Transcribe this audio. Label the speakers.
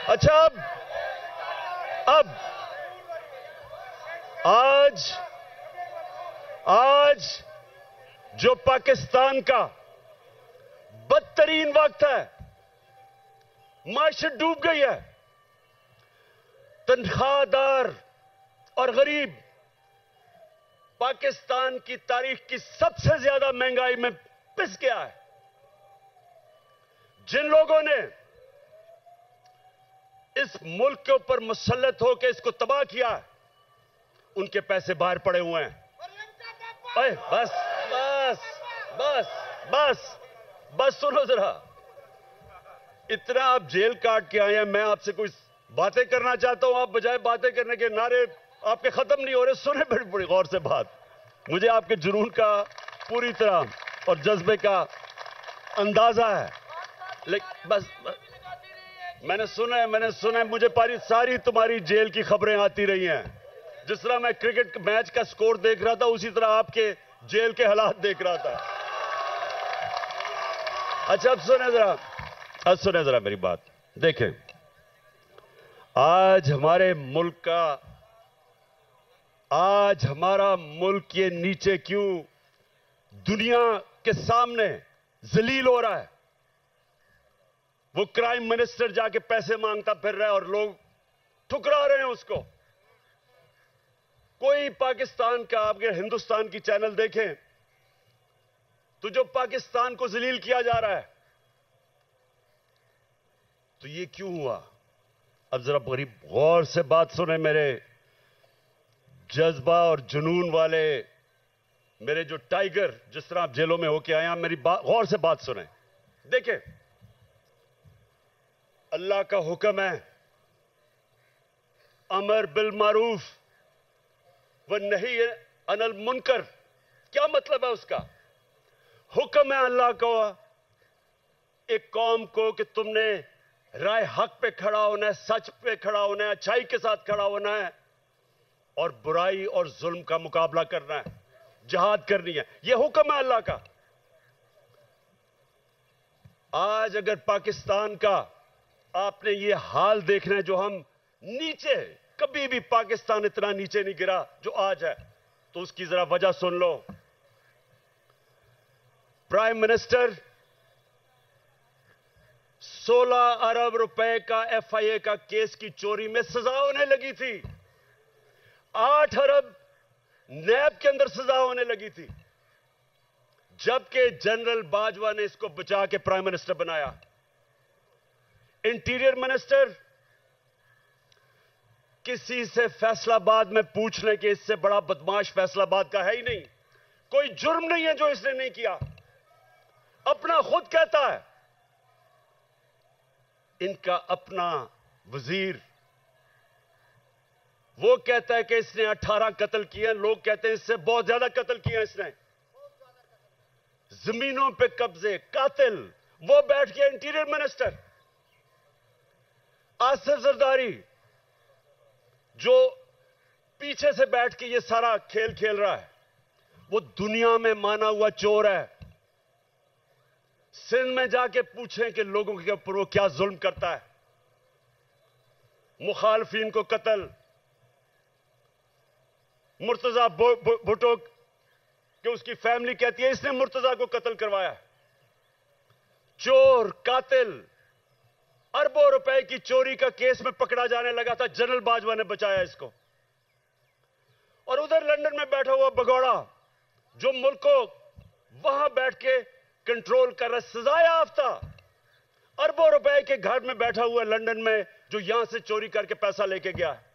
Speaker 1: اچھا اب آج جو پاکستان کا بدترین وقت ہے، معیشت ڈوب گئی ہے، تنخواہ دار اور غریب پاکستان کی تاریخ کی سب سے زیادہ مہنگائی میں پس گیا ہے۔ جن لوگوں نے اس ملک کے اوپر مسلط ہو کے اس کو تباہ کیا ہے، ان کے پیسے باہر پڑے ہوئے ہیں۔ بس بس بس بس بس سنو ذرا، اتنا آپ جیل کاٹ کے آئے ہیں، میں آپ سے کوئی باتیں کرنا چاہتا ہوں، آپ بجائے باتیں کرنے کے نعرے آپ کے ختم نہیں ہو رہے۔ سنیں بڑی غور سے بات، مجھے آپ کے جنون کا پوری طرح اور جذبے کا اندازہ ہے، لیکن بس میں نے سنا ہے مجھے ساری تمہاری جیل کی خبریں آتی رہی ہیں۔ جس طرح میں کرکٹ میچ کا سکور دیکھ رہا تھا، اسی طرح آپ کے جیل کے حالات دیکھ رہا تھا۔ اچھا اب سنیں ذرا میری بات، دیکھیں آج ہمارا ملک یہ نیچے کیوں دنیا کے سامنے ذلیل ہو رہا ہے؟ وہ کرائم منسٹر جا کے پیسے مانگتا پھر رہا ہے اور لوگ ٹھکرا رہے ہیں اس کو۔ کوئی پاکستان کا، آپ اگر ہندوستان کی چینل دیکھیں تو جو پاکستان کو ذلیل کیا جا رہا ہے، تو یہ کیوں ہوا؟ اب ذرا بڑی غور سے بات سنیں، میرے جذبہ اور جنون والے، میرے جو ٹائیگر، جس طرح آپ جیلوں میں ہو کے آئے ہیں، میری غور سے بات سنیں۔ دیکھیں، اللہ کا حکم ہے امر بالمعروف والنہی عن المنکر۔ کیا مطلب ہے اس کا؟ حکم ہے اللہ کو ایک قوم کو کہ تم نے رائے حق پہ کھڑا ہونا ہے، سچ پہ کھڑا ہونا ہے، اچھائی کے ساتھ کھڑا ہونا ہے اور برائی اور ظلم کا مقابلہ کرنا ہے، جہاد کرنی ہے۔ یہ حکم ہے اللہ کا۔ آج اگر پاکستان کا آپ نے یہ حال دیکھنا ہے، جو ہم نیچے، کبھی بھی پاکستان اتنا نیچے نہیں گرا جو آج ہے، تو اس کی ذرا وجہ سن لو۔ پرائم منسٹر 16 ارب روپے کا ایف آئی اے کا کیس کی چوری میں سزا ہونے لگی تھی، 8 ارب نیب کے اندر سزا ہونے لگی تھی، جبکہ جنرل باجوہ نے اس کو بچا کے پرائم منسٹر بنایا۔ انٹیریئر منسٹر کسی سے فیصل آباد میں پوچھ لیں کہ اس سے بڑا بدماش فیصل آباد کا ہے ہی نہیں، کوئی جرم نہیں ہے جو اس نے نہیں کیا، اپنا خود کہتا ہے۔ ان کا اپنا وزیر وہ کہتا ہے کہ اس نے 18 قتل کیے ہیں، لوگ کہتے ہیں اس سے بہت زیادہ قتل کیے ہیں اس نے۔ زمینوں پہ قبضے، قاتل، وہ بیٹھ کے انٹیریئر منسٹر۔ آصف زرداری جو پیچھے سے بیٹھ کے یہ سارا کھیل کھیل رہا ہے، وہ دنیا میں مانا ہوا چور ہے۔ سندھ میں جا کے پوچھیں کہ لوگوں کے اوپر وہ کیا ظلم کرتا ہے، مخالفین کو قتل۔ مرتضی بھٹو کہ اس کی فیملی کہتی ہے اس نے مرتضی کو قتل کروایا۔ چور، قاتل، اربوں روپے کی چوری کا کیس میں پکڑا جانے لگا تھا، جنرل باجوہ نے بچایا اس کو۔ اور ادھر لندن میں بیٹھا ہوا بگوڑا جو ملک کو وہاں بیٹھ کے کنٹرول کر رہا، سزا یافتہ، اربوں روپے کے گھر میں بیٹھا ہوا لندن میں، جو یہاں سے چوری کر کے پیسہ لے کے گیا ہے۔